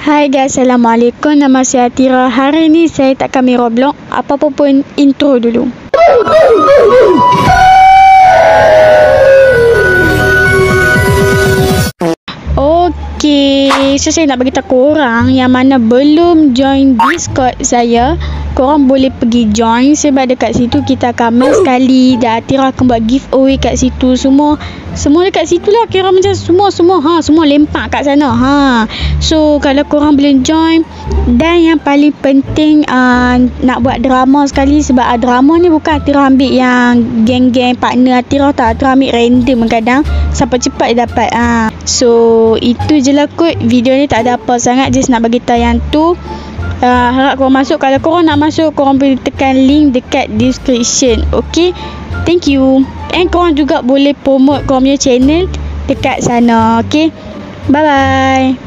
Hai guys, Assalamualaikum. Nama saya Tira. Hari ni saya tak kami Roblox. Apa-apa pun intro dulu. Okey, so saya nak beritahu korang yang mana belum join Discord saya, korang boleh pergi join sebab dekat situ kita akan main sekali. Dan Tira akan buat giveaway kat situ. Semua dekat situ lah, kira macam semua lempak kat sana. So kalau korang boleh join, dan yang paling penting nak buat drama sekali, sebab drama ni bukan Tira ambil yang geng-geng partner Tira tak, Tira ambil random kadang siapa cepat dia dapat. So itu je lah kot, video ni tak ada apa sangat, just nak bagi tahu yang tu. Harap korang masuk. Kalau korang nak masuk, korang boleh tekan link dekat description. Okay, thank you. And korang juga boleh promote korang punya channel dekat sana. Okay, bye bye.